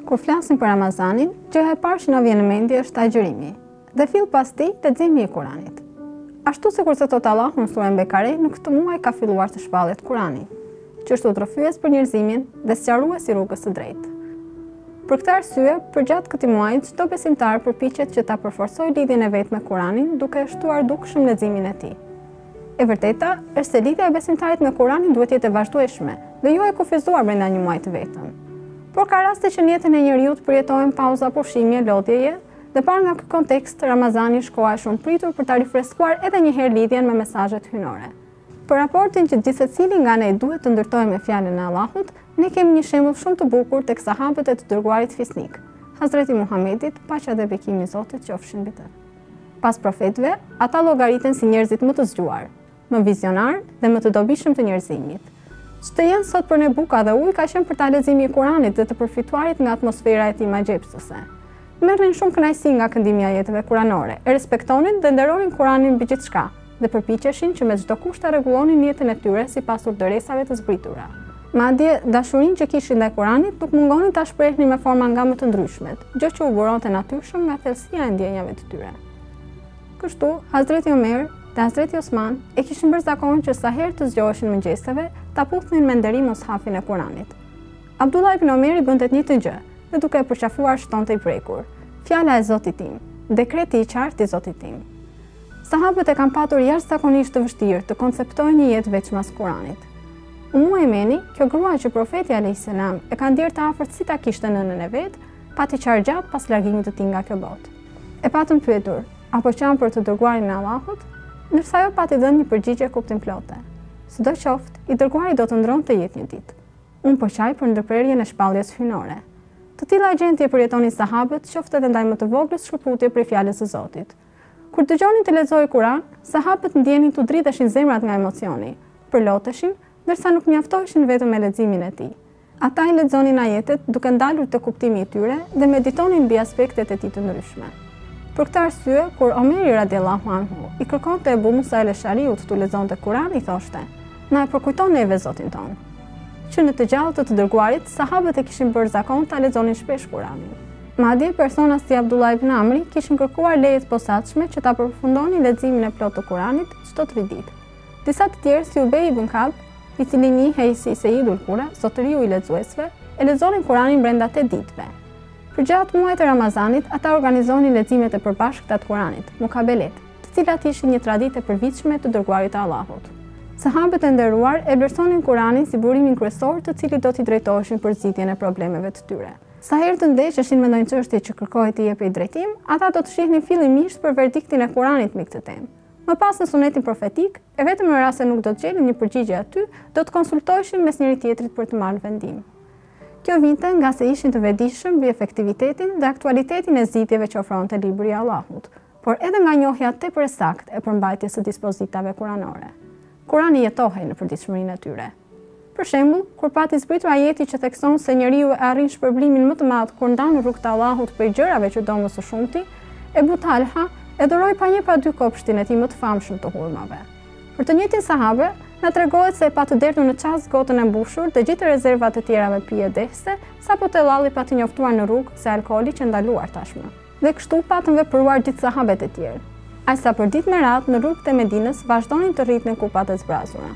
Kur flasim për Ramazanin, gjëja e parë që na vjen në mendje është agjërimi, dhe fill pas tij leximi i Kuranit. Ashtu sikur se thot Allahu në surën Bekare, në këtë muaj ka filluar të shpallet Kurani, që është udhëfyes për njerëzimin dhe sqarues i rrugës së drejtë. Për këtë arsye, përgjatë këtij muaji, çdo besimtar përpiqet që ta përforcojë lidhjen e vet me Kuranin, duke shtuar dukshëm leximin e tij. E vërteta është se lidhja e besimtarit me Kuranin duhet jetë e vazhdueshme dhe jo e kufizuar brenda një muaji të vetëm. Por ka raste që në jetën e njeriut përjetojnë pauza, pushimje, lodhjeje, dhe parë nga ky kontekst, Ramazani është koha e shumë pritur për ta rifreskuar edhe një herë lidhjen me mesazhet hyjnore. Për raportin që gjithsecili nga ne duhet të ndërtojmë me fjalën e Allahut, ne kemi një shembull shumë të bukur tek sahabët e të dërguarit fisnik, Hazreti Muhamedit, paqja dhe bekimi i Zotit qofshin mbi të. Pas profetëve, ata llogariten si njerëzit më të zgjuar, më vizionar dhe më të dobishëm të njerëzimit. Ç'të janë sot për ne buka dhe ujë ka qenë për ta leximi i Kuranit dhe të përfituarit nga atmosfera e tij magjepsëse. Merrnin shumë kënaqësi nga këndimi i ajeteve kuranore, e respektonin dhe nderonin Kuranin mbi gjithçka dhe përpiqeshin që me çdo kusht ta rregullonin jetën e tyre sipas urdhëresave të zbritura. Madje dashurinë që kishin ndaj Kuranit nuk mungonin ta shprehnin me forma nga më të ndryshmet, gjë që u buronte natyrshëm nga thellësia e ndjenjave të tyre. Kështu, Hazreti Omer dhe Hazreti Osman e kishin bërë zakon që sa herë të zgjoheshin mëngjeseve, ta puthnin me nderim mushafin e Kuranit. Abdullah ibn Omeri bënte të njëjtën gjë, dhe duke e përqafuar shtonte i prekur: "Fjala e Zotit tim, dekreti i qartë i Zotit tim." Sahabët e kanë patur jashtëzakonisht të vështirë të konceptojnë një jetë veçmas Kuranit. Ummu Emeni, kjo grua që profeti a.s. e ka ndier të afërt si ta kishte nënën e vet, pati qarë gjatë pas largimit të tij nga kjo botë. E patën pyetur: "Apo qan për të dërguarin e Allahut?" Ndërsa ajo pati dhënë një përgjigje kuptimplote: "Sidoqoftë, i dërguari do të ndronte jetë një ditë. Unë po qaj për ndërprerjen e shpalljes hyjnore." Të tilla gjendje përjetonin sahabët, qoftë edhe ndaj më të voglës shkëputje prej fjalës së Zotit. Kur dëgjonin të lexojë Kur'an, sahabët ndjenin të dridheshin zemrat nga emocioni, përloteshin, ndërsa nuk mjaftoheshin vetëm me leximin e tij. Ata i lexonin ajetet duke ndalur te kuptimi i tyre dhe meditonin mbi aspektet e tij të ndryshme. Për këtë arsye, kur Omeri radiallahu anhu i kërkonte Ebu Musa el-Eshariut të lexonte Kur'an, i thoshte: "Na e përkujton neve Zotin ton." Që në të gjallë të dërguarit, sahabët e kishin bërë zakon ta lexonin shpesh Kuranin. Madje persona si Abdullah ibn Amri kishin kërkuar leje të posaçme që ta përfundonin leximin e plotë të Kuranit çdo 3 ditë. Disa të tjerë si Ubej ibn Kab, i cili njihej si Sejidul Kura, zotëriu i lexuesve, e lexonin Kuranin brenda 8 ditëve. Për gjatë muajit të Ramazanit, ata organizonin leximet e përbashkëta të Kuranit, mukabelet, të cilat ishin një traditë e përvitshme të dërguarit të Allahut. Sahabët e nderuar e vlerësonin Kuranin si burimin kryesor të cilit do t'i drejtoheshin për zgjidhjen e problemeve të tyre. Sa herë të ndesheshin me ndonjë çështje që kërkohej të jepej drejtim, ata do të shihnin fillimisht për verdiktin e Kuranit mbi këtë temë. Më pas në sunetin profetik, e vetëm në rast se nuk do të gjenin një përgjigje aty, do të konsultoheshin mes njëri tjetrit për të marrë vendim. Kjo vinte nga se ishin të vetëdijshëm mbi efektivitetin dhe aktualitetin e zgjidhjeve që ofronte libri i Allahut, por edhe nga njohja tepër e saktë e përmbajtjes së dispozitave kuranore. Kurani jetohej në përditshmërinë e tyre. Për shembull, kur pati zbritur ajeti që thekson se njeriu e arrin shpërblimin më të madh kur ndan në rrugt të Allahut prej gjërave që do më së shumti, Ebu Talha e dhuroi pa një pa dy kopshtin e tij më të famshëm të hurmave. Për të njëjtin sahabe, na tregohet se e pa të derdhur në çast gotën e mbushur dhe gjithë rezervat e tjera me pije dehse, sapo tellalli pa të njoftuar në rrugë se alkooli që ndaluar tashmë. Dhe kështu patën vepruar gjithë sahabët e tjerë. Aq sa për ditë me radhë në rrugët e Medinës vazhdonin të rritnin kupat e zbrazura.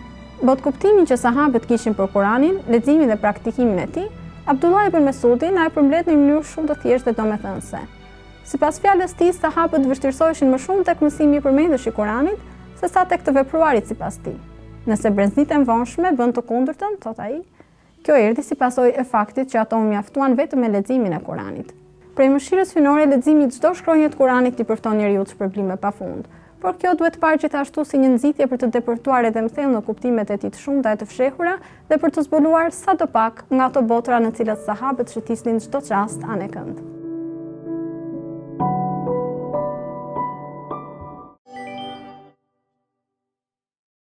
Bot kuptimin që sahabët kishin për Kuranin, leximin dhe praktikimin e tij, Abdullah ibn Mesudi na e përmbledh në mënyrë shumë të thjeshtë dhe domethënëse. Sipas fjalës tij, sahabët vështirësoheshin më shumë tek mësimi i përmendesh i Kuranit sesa tek të vepruarit sipas tij. Nëse breznitë e vonshme bën të kundërtën, thot ai, kjo erdhi si pasojë e faktit që ato u mjaftuan vetëm me leximin e Kuranit. Prej mëshirës hyjnore, leximi i çdo shkronje të Kuranit i përfton njeriu të shpërblime pafund. Por kjo duhet parë gjithashtu si një nxitje për të depërtuar edhe më thellë në kuptimet e tij të shumta e të fshehura dhe për të zbuluar sadopak nga ato botra në cilat sahabët shëtisnin çdo çast anë kënd.